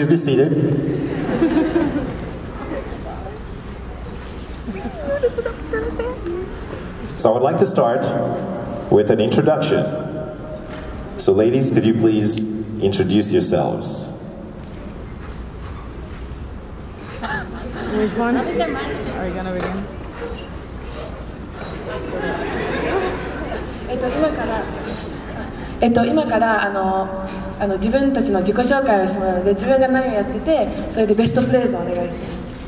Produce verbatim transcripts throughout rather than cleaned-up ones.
be seated. So I would like to start with an introduction. So ladies, could you please introduce yourselves? Which one? Are we gonna begin? えっと今からえっと今からあのあの自分たちの自己紹介をしてもらうので、自分が何をやってて、それでベストフレーズをお願いします。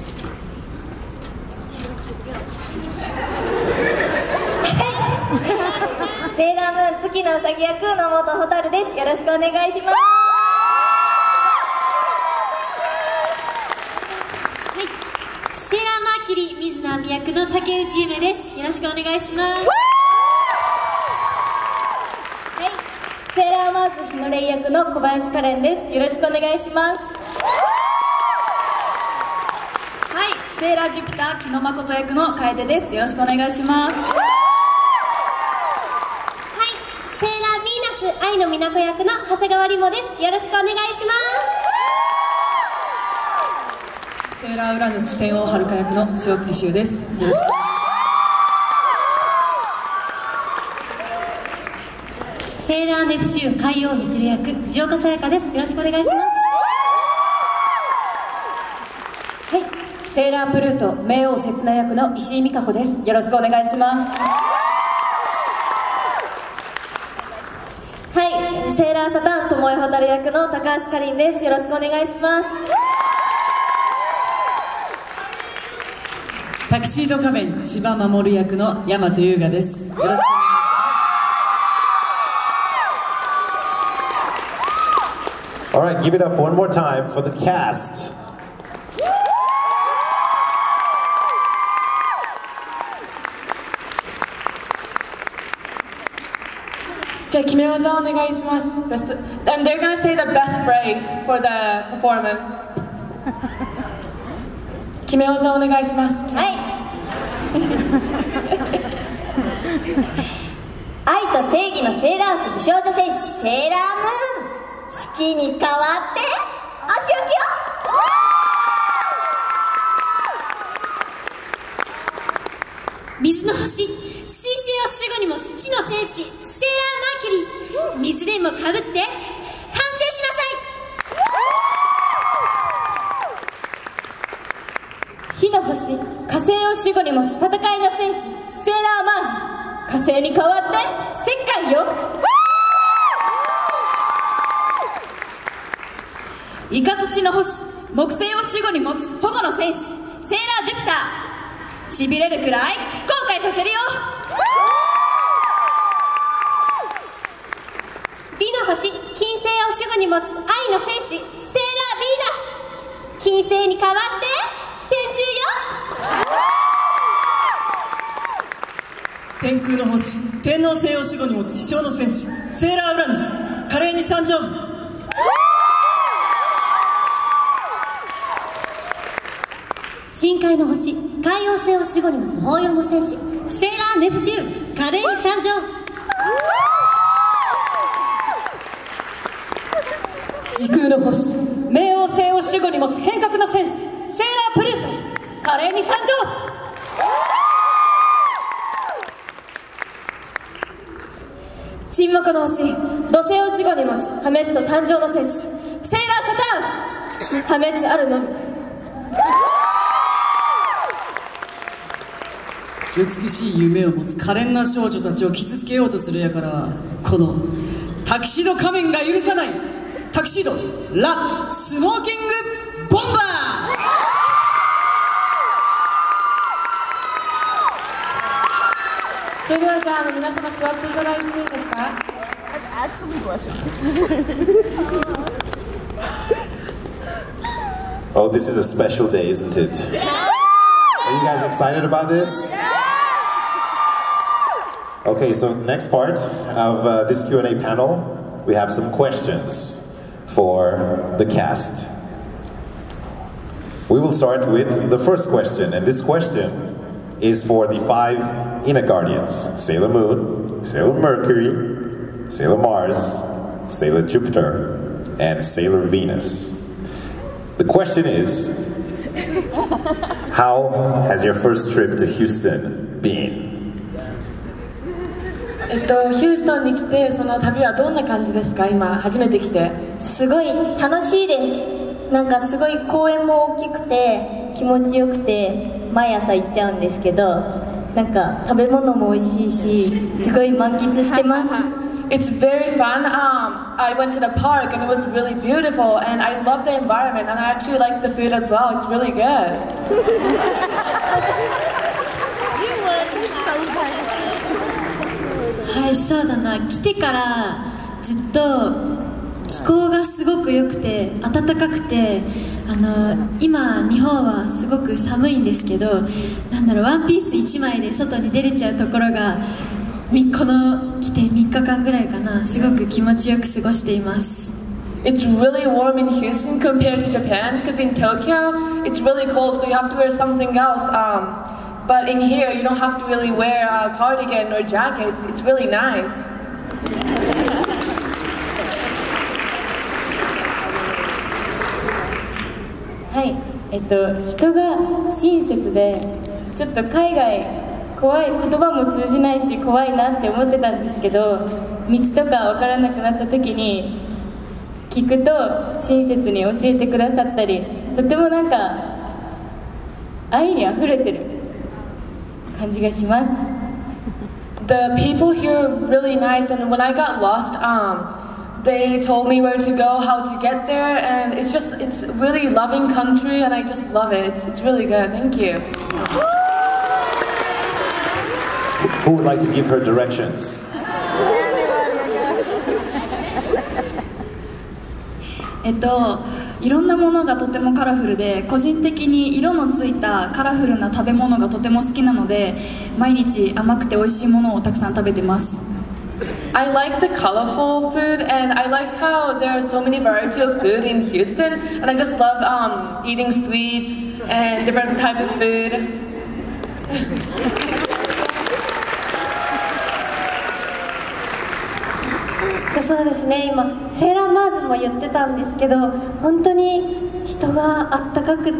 セーラームーン月のうさぎ役の本蛍です。よろしくお願いします。 はい、セーラーマーキュリー水野亜美役の竹内夢です。よろしくお願いします。 はい、セーラーマーズ日のレイ役の小林カレンです。よろしくお願いします。 はい、セーラージュピター木野誠役の楓です。よろしくお願いします。 セーラーヴィーナス愛の美奈子役の長谷川里萌です。よろしくお願いします。 セーラーウラヌス天王遥役の塩月修です。よろしくお願いします。 セーラーネプチューン海洋みちる役藤岡さやかです。よろしくお願いします。 はい、セーラープルート冥王刹那役の石井美香子です。よろしくお願いします。はい、セーラーサタン巴蛍役の高橋かりんです。よろしくお願いします。 タキシード仮面千葉守役の大和優雅です。よろしくお願いします。 All right, give it up one more time for the cast. じゃあ決め技をお願いします。Best, and they're gonna say the best phrase for the performance. 決め技をお願いします。 はい。愛と正義のセーラー服美少女戦士セーラームーン。月に代わって足置きよ。 水の星、水星を守護に持つ地の戦士セーラーマーキュリー、水蓮もかぶって完成しなさい。火の星、火星を守護に持つ戦いの戦士セーラーマーズ。火星に代わって世界よ。 イカズチの星、木星を守護に持つ保護の戦士セーラージュピター。しびれるくらい後悔させるよ。 美の星、金星を守護に持つ愛の戦士セーラーヴィーナス。金星に代わって天天空の星、天王星を守護に持つ飛翔の戦士セーラーウラヌス。華麗に参上。 深海の星、海王星を守護に持つ抱擁の戦士セーラーネプチューン、華麗に参上。 時空の星、冥王星を守護に持つ変革の戦士セーラープルート。華麗に参上。沈黙の星、土星を守護に持つ破滅と誕生の戦士セーラーサターン。破滅あるのみ。 美しい夢を持つ可憐な少女たちを傷つけようとするやから、このタキシード仮面が許さない。タキシードラ・スモーキングボンバー。 それではじゃあ、あの皆様座っていただいていいですか？ Oh, this is a special day, isn't it? Are you guys excited about this? Okay, so next part of uh, this Q and A panel, we have some questions for the cast. We will start with the first question, and this question is for the five inner guardians: Sailor Moon, Sailor Mercury, Sailor Mars, Sailor Jupiter, and Sailor Venus. The question is, how has your first trip to Houston been? えっと、ヒューストンに来て、その旅はどんな感じですか？今初めて来て。 すごい楽しいです。なんかすごい公園も大きくて気持ちよくて毎朝行っちゃうんですけど、なんか食べ物も美味しいし、すごい満喫してます。 It's very fun. Um, I went to the park and it was really beautiful, and I love the environment, and I actually like the food as well. It's really good. はい、そうだな。来てからずっと気候がすごく良くて暖かくて、あの今日本はすごく寒いんですけど、なんだろう、ワンピースいちまいで外に出れちゃうところがこの来てみっかかんぐらいかな、すごく気持ちよく過ごしています。 It's really warm in Houston compared to Japan, because in Tokyo it's really cold, so you have to wear something else. Um, but in here you don't have to really wear a cardigan or jacket. It's, it's really nice. はい、えっと人が親切で、ちょっと海外怖い、言葉も通じないし怖いなって思ってたんですけど、道とか分からなくなった時に聞くと親切に教えてくださったり、とてもなんか愛にあふれてる感じがします。 The people here are really nice, and when I got lost, um, they told me where to go, how to get there, and it's just, it's really loving country, and I just love it. It's, it's really good. Thank you. Who would like to give her directions? えっと、いろんなものがとてもカラフルで、個人的に色のついたカラフルな食べ物がとても好きなので、毎日甘くて美味しいものをたくさん食べてます。 I like the colorful food, and I like how there are so many variety of food in Houston, and I just love um, eating sweets and different type of food. そうですね、今セーラーマーズも言ってたんですけど、本当に人があったかくって、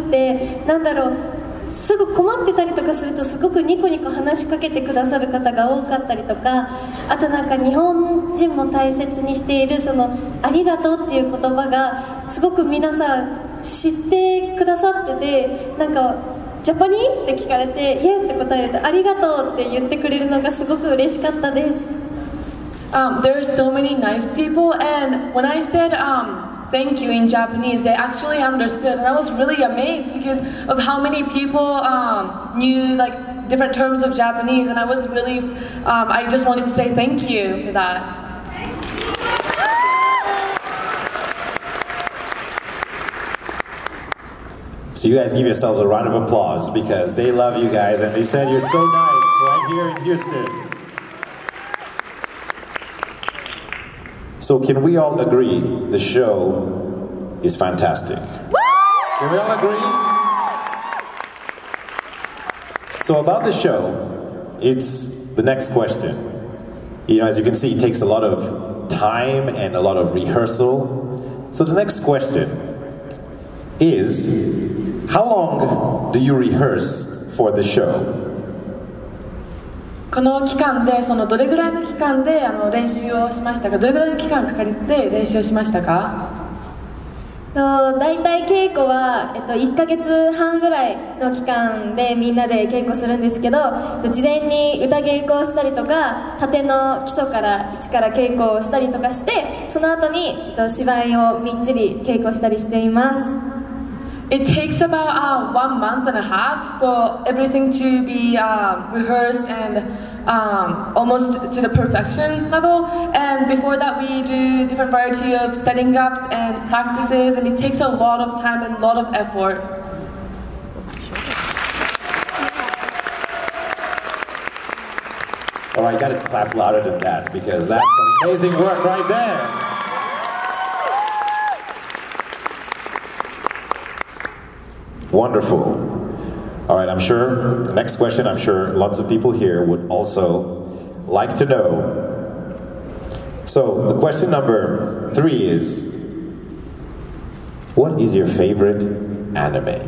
なんだろう、すぐ困ってたりとかするとすごくニコニコ話しかけてくださる方が多かったりとか、あとなんか日本人も大切にしているそのありがとうっていう言葉がすごく皆さん知ってくださってて、なんかジャパニーズって聞かれてイエスって答えるとありがとうって言ってくれるのがすごく嬉しかったです。 Um, there are so many nice people, and when I said um, thank you in Japanese, they actually understood, and I was really amazed because of how many people um, knew like different terms of Japanese, and I was really, um, I just wanted to say thank you for that. So you guys give yourselves a round of applause because they love you guys and they said you're so nice right here in Houston. So can we all agree the show is fantastic? Can we all agree? So about the show, it's the next question. You know, as you can see, it takes a lot of time and a lot of rehearsal. So the next question is, how long do you rehearse for the show? この期間で、そのどれぐらいの期間であの練習をしましたか？どれぐらいの期間かかりて練習をしましたか？ だいたい稽古は、えっと、いっかげつはんぐらいの期間でみんなで稽古するんですけど、事前に歌稽古をしたりとか、盾の基礎から一から稽古をしたりとかして、その後に、えっと、芝居をみっちり稽古したりしています。 It takes about uh, one month and a half for everything to be uh, rehearsed and um, almost to the perfection level. And before that, we do different variety of setting ups and practices, and it takes a lot of time and a lot of effort. All right, you gotta clap louder than that because that's amazing work right there. Wonderful. All right, I'm sure, the next question, I'm sure lots of people here would also like to know. So, the question number three is, What is your favorite anime?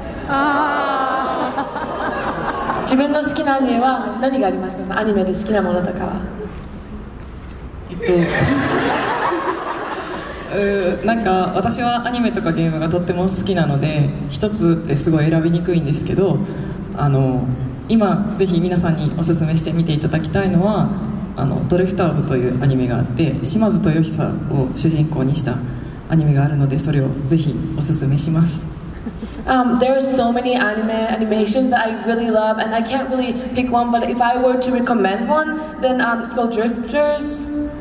自分の好きなアニメは何がありますか？アニメで好きなものとかは。 えっとうなんか私はアニメとかゲームがとっても好きなので一つってすごい選びにくいんですけど、あの今ぜひ皆さんにおすすめして見ていただきたいのはあのドリフターズというアニメがあって島津豊久を主人公にしたアニメがあるのでそれをぜひおすすめします。 Um, there are so many anime animations that I really love, and I can't really pick one. But if I were to recommend one, then um, it's called Drifters.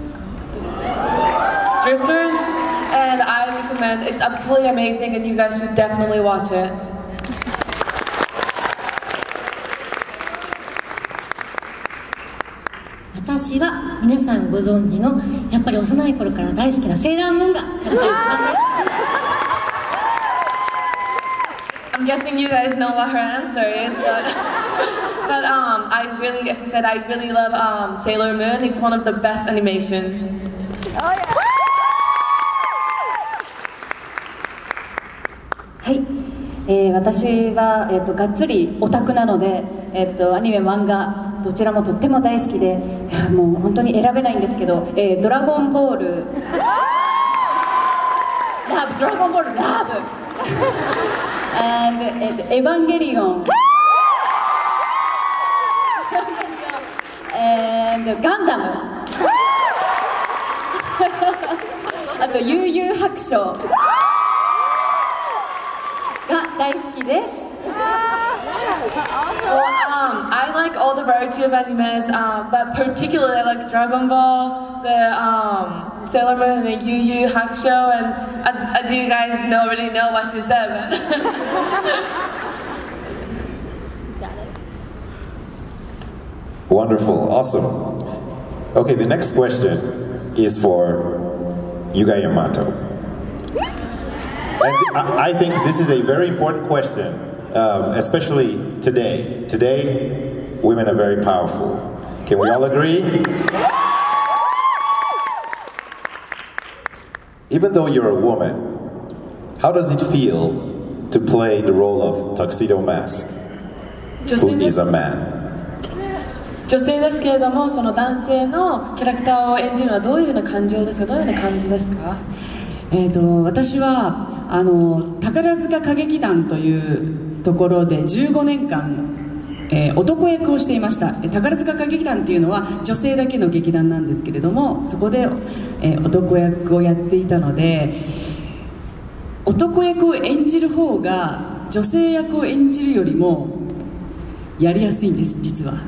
Drifters, and I recommend. It's absolutely amazing, and you guys should definitely watch it. 私は皆さんご存知のやっぱり幼い頃から大好きなセーラームーンがやっぱり一番大好きです。 I'm guessing you guys know what her answer is, but but um, I really, as she said, I really love um, Sailor Moon. It's one of the best animation. Oh yeah. はい、えー、私は、えー、とがっつりオタクなので、えー、とアニメ漫画どちらもとっても大好きで、もう本当に選べないんですけど、えー、ドラゴンボールラブドラゴンボールラブand、えー、とエヴァンゲリオンand ガンダムあと悠々白書が大好きです。 Well, um, I like all the variety of animes, um, but particularly I like Dragon Ball, the um, Sailor Moon, and the Yu Yu Hakusho, and as, as you guys know, already know what she said. Wonderful, awesome. Okay, the next question is for Yuga Yamato. And I, I think this is a very important question, um, especially today. Today, women are very powerful. Can we all agree? Even though you're a woman, how does it feel to play the role of Tuxedo Mask, who is a man? 女性ですけれども、その男性のキャラクターを演じるのはどういうふうな感情ですか？どういうふうな感じですか？ えーと、私はあの宝塚歌劇団というところでじゅうごねんかん、えー、男役をしていました。宝塚歌劇団っていうのは女性だけの劇団なんですけれども、そこで、えー、男役をやっていたので、男役を演じる方が女性役を演じるよりもやりやすいんです、実は。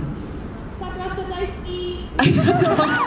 ありがとう。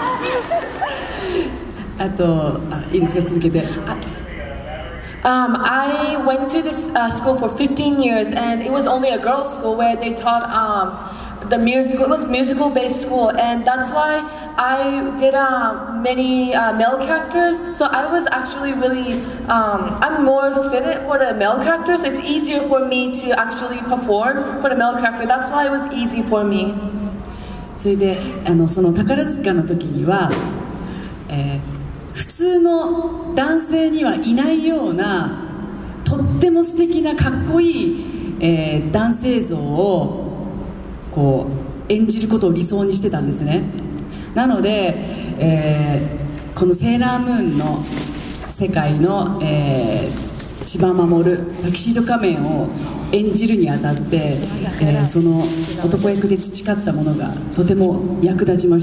あと、あ、いいですか、続けて。 Um, I went to this uh, school for fifteen years, and it was only a girls' school where they taught um, the musical. It was musical-based school, and that's why I did uh, many uh, male characters. So I was actually really, um, I'm more fitted for the male characters. It's easier for me to actually perform for the male character. That's why it was easy for me. それであのその宝塚の時には、えー、普通の男性にはいないようなとっても素敵なかっこいい、えー、男性像をこう演じることを理想にしてたんですね。なので、えー、このセーラームーンの世界の、えー、千葉守タキシード仮面を演じるにあたって、えー、その男役で培ったものがとても役立ちました。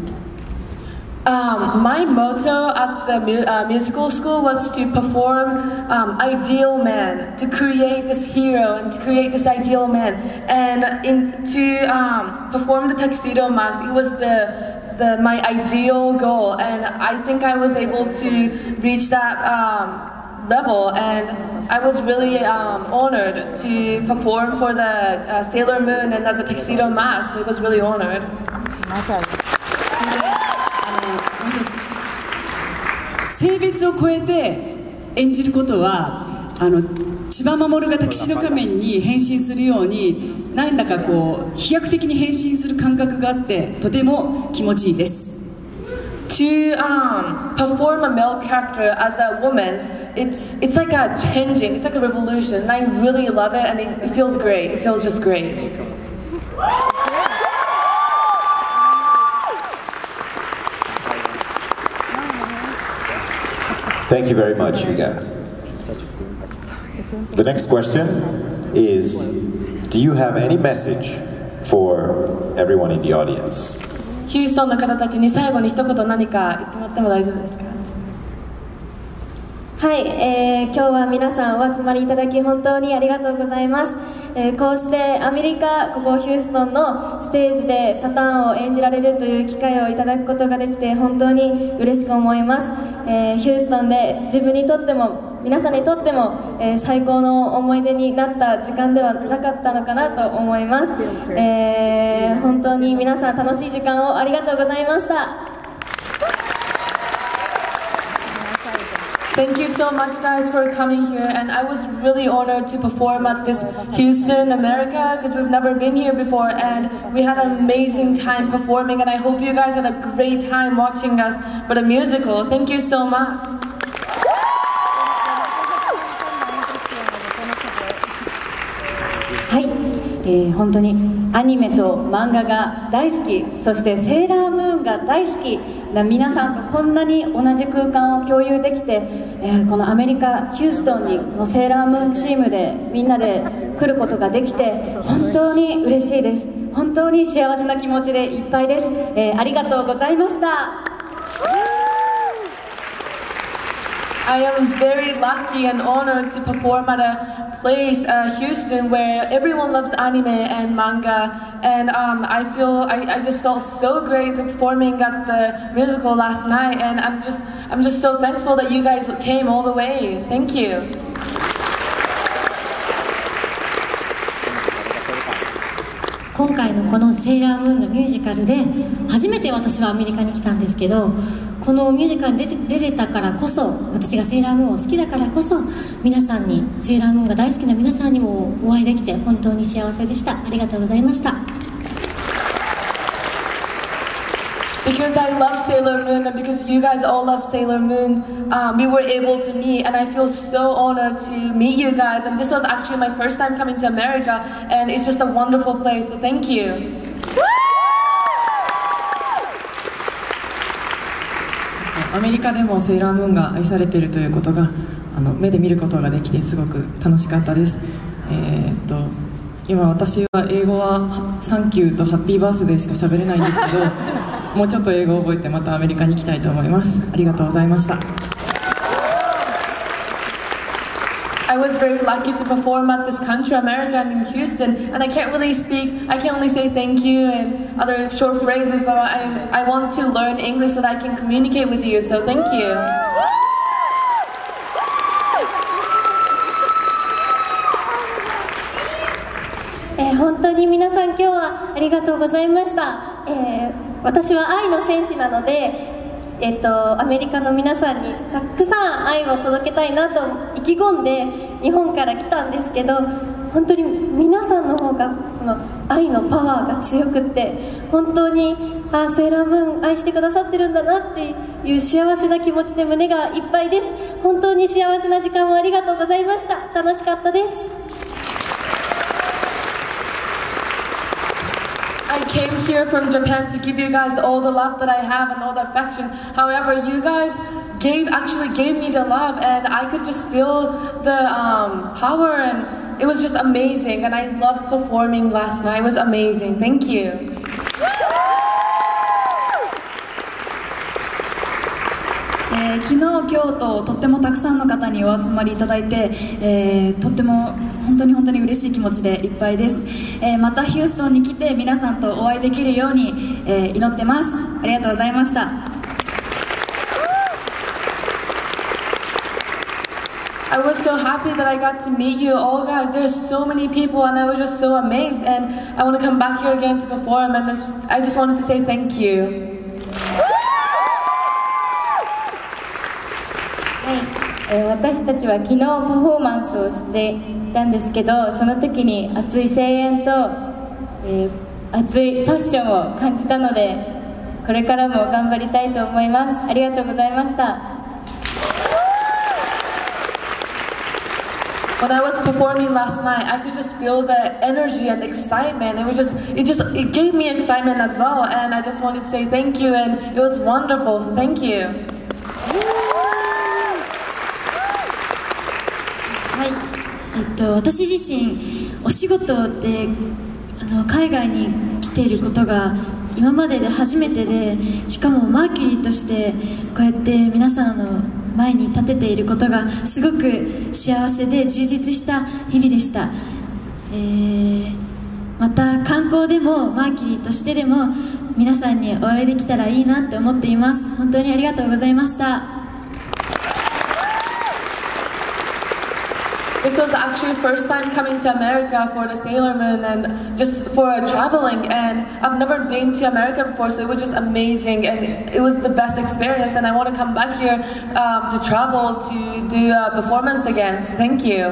Um, my motto at the mu uh, musical school was to perform um, ideal man, to create this hero and to create this ideal man, and in, to um, perform the tuxedo mask. It was the the my ideal goal, and I think I was able to reach that um, level, and I was really um, honored to perform for the uh, Sailor Moon and as a tuxedo mask. So it was really honored. Okay. 性別を超えて演じることはあの千葉守がタキシード仮面に変身するようになんだかこう飛躍的に変身する感覚があってとても気持ちいいです。 To um, perform a male character as a woman, it's it's like a changing, it's like a revolution, and I really love it, and it, it feels great. It feels just great. Thank you very much, Yuga. The next question is, do you have any message for everyone in the audience? ヒューストンの方たちに最後に一言何か言ってもらっても大丈夫ですか？ はい、えー、今日は皆さんお集まりいただき本当にありがとうございます。えー、こうしてアメリカ、ここヒューストンのステージでサタンを演じられるという機会をいただくことができて本当に嬉しく思います。えー、ヒューストンで自分にとっても皆さんにとっても、えー、最高の思い出になった時間ではなかったのかなと思います。えー、本当に皆さん楽しい時間をありがとうございました。 Thank you so much, guys, for coming here, and I was really honored to perform at this Houston, America, because we've never been here before, and we had an amazing time performing, and I hope you guys had a great time watching us for the musical. Thank you so much. はい、えー、本当にアニメと漫画が大好き、そしてセーラームーンが大好きな皆さんとこんなに同じ空間を共有できて、えー、このアメリカ・ヒューストンにこのセーラームーンチームでみんなで来ることができて本当に嬉しいです。本当に幸せな気持ちでいっぱいです。えー、ありがとうございました。 I am very lucky and honored to perform at a place, uh, Houston, where everyone loves anime and manga, and um, I feel I, I just felt so great performing at the musical last night, and I'm just I'm just so thankful that you guys came all the way. Thank you. 今回のこのセーラームーンのミュージカルで初めて私はアメリカに来たんですけど、このミュージカルに出て出れたからこそ、私がセーラームーンを好きだからこそ、皆さんに、セーラームーンが大好きな皆さんにもお会いできて本当に幸せでした。ありがとうございました。 Because I love Sailor Moon, and because you guys all love Sailor Moon, um, we were able to meet, and I feel so honored to meet you guys. And this was actually my first time coming to America, and it's just a wonderful place, so thank you. アメリカでもセーラームーンが愛されているということがあの目で見ることができてすごく楽しかったです。えー、っと今私は英語はサンキューとハッピーバースデーしか喋れないんですけどもうちょっと英語を覚えてまたアメリカに行きたいと思います。ありがとうございました。 I was very lucky to perform at this country, America, and in Houston, and I can't really speak, I can only say thank you and other short phrases, but I, I want to learn English so that I can communicate with you, so thank you. えー、本当に皆さん今日はありがとうございました。えー、私は愛の戦士なので、えっと、アメリカの皆さんにたくさん愛を届けたいなと意気込んで日本から来たんですけど、本当に皆さんの方がこの愛のパワーが強くって本当にあセーラームーン愛してくださってるんだなっていう幸せな気持ちで胸がいっぱいです。本当に幸せな時間をありがとうございました。楽しかったです。 I came here from Japan to give you guys all the love that I have and all the affection. However, you guys gave actually gave me the love, and I could just feel the um, power, and it was just amazing. And I loved performing last night. It was amazing. Thank you. えー、昨日、今日ととってもたくさんの方にお集まりいただいて、えー、とっても本当に本当に嬉しい気持ちでいっぱいです。えー、またヒューストンに来て皆さんとお会いできるように、えー、祈ってます。ありがとうございました。 I was so happy that I got to meet you all, guys. There's so many people, and I was just so amazed. And I want to come back here again to perform, and I just, I just wanted to say thank you. えー、私たちは昨日パフォーマンスをしていたんですけど、その時に熱い声援と、えー、熱いパッションを感じたので、これからも頑張りたいと思います。ありがとうございました。 when I was performing last night, I could just feel the energy and excitement. It was just, it just, it gave me excitement as well. And I just wanted to say thank you, and it was wonderful. So thank you. はい、えっと、私自身お仕事であの海外に来ていることが今までで初めてで、しかもマーキュリーとしてこうやって皆さんの前に立てていることがすごく幸せで充実した日々でした。えー、また観光でもマーキュリーとしてでも皆さんにお会いできたらいいなって思っています。本当にありがとうございました。 This was actually first time coming to America for the Sailor Moon and just for traveling, and I've never been to America before, so it was just amazing and it was the best experience, and I want to come back here um, to travel to do a performance again. So thank you.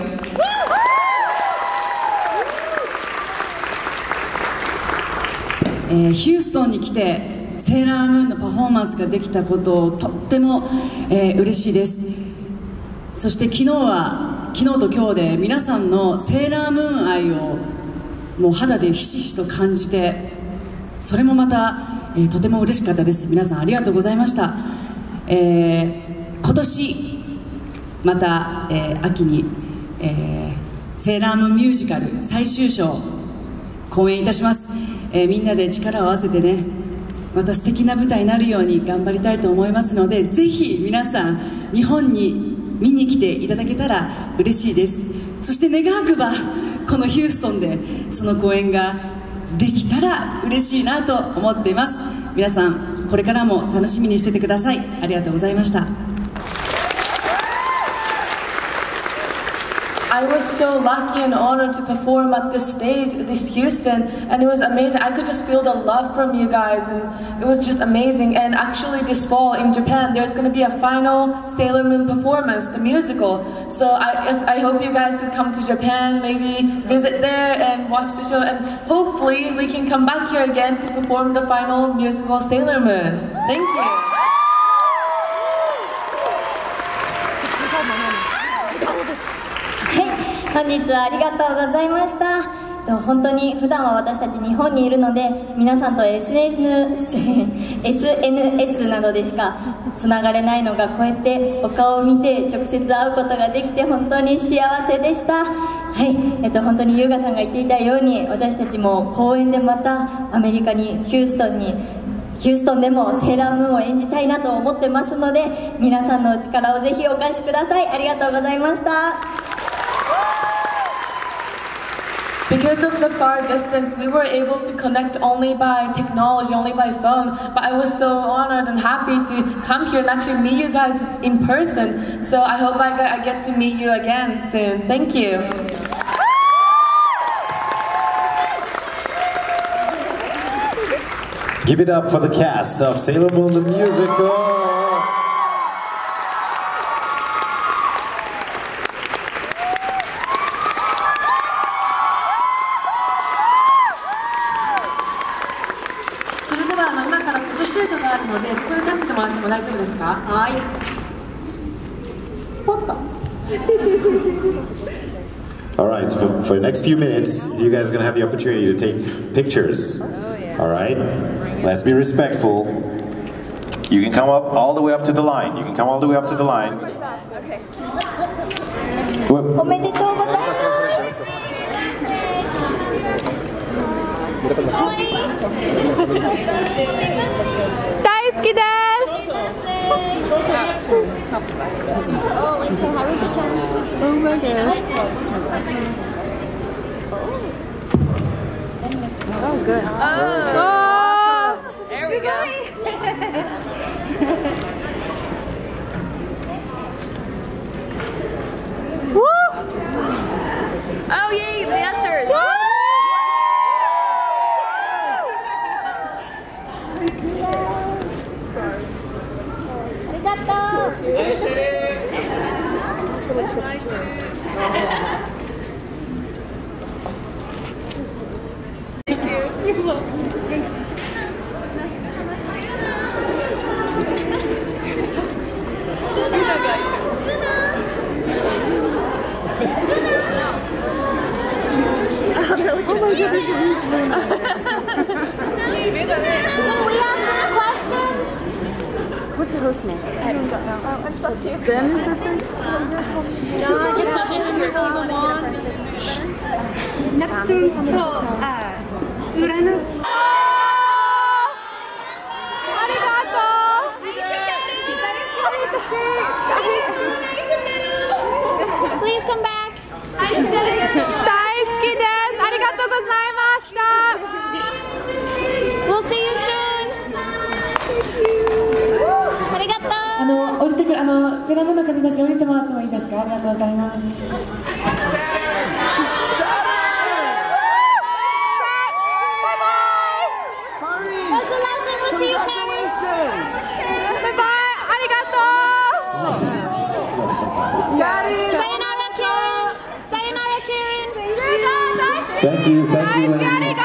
えー、ヒューストンに来てセーラームーンのパフォーマンスができたことをとっても、えー、嬉しいです。そして昨日は昨日と今日で皆さんのセーラームーン愛をもう肌でひしひしと感じて、それもまた、えー、とても嬉しかったです。皆さんありがとうございました。えー、今年また、えー、秋に、えー、セーラームーンミュージカル最終章公演いたします。えー、みんなで力を合わせてね、また素敵な舞台になるように頑張りたいと思いますので、ぜひ皆さん日本に見に来ていただけたら嬉しいです。そして願わくばこのヒューストンでその公演ができたら嬉しいなと思っています。皆さんこれからも楽しみにしててください。ありがとうございました。 I was so lucky and honored to perform at this stage, this Houston, and it was amazing. I could just feel the love from you guys, and it was just amazing. And actually this fall in Japan, there's going to be a final Sailor Moon performance, the musical. So I, if, I hope you guys could come to Japan, maybe visit there and watch the show, and hopefully we can come back here again to perform the final musical Sailor Moon. Thank you. 本日はありがとうございました。本当に普段は私たち日本にいるので、皆さんと エスエヌエス などでしかつながれないのが、こうやってお顔を見て直接会うことができて本当に幸せでした。はい、えっと、本当に優雅さんが言っていたように、私たちも公演でまたアメリカにヒューストンにヒューストンでもセーラームーンを演じたいなと思ってますので、皆さんのお力をぜひお貸しください。ありがとうございました。 Because of the far distance, we were able to connect only by technology, only by phone. But I was so honored and happy to come here and actually meet you guys in person. So I hope I get, I get to meet you again soon. Thank you. Give it up for the cast of Sailor Moon the Musical. Alright, so for, for the next few minutes, you guys are going to have the opportunity to take pictures. Alright? Let's be respectful. You can come up all the way up to the line. You can come all the way up to the line. Okay. おめでとうございます。 大好きです。 Oh, like Haruka-chan. Oh my god. Oh, good. Oh, oh. There we go. Woo! Oh, yay, the dancers. Thank you. You're welcome. Luna! the host name? I don't know. Oh, I'm stuck too. Ben is the first. Neptune to Uranus. Please come back. 大好きです。ありがとうございました。 We'll see you soon. ありがとう。 あの降りてくるあのセラムの方たち降りてもらってもいいですか。ありがとうございます。 Thank you, thank you, ladies.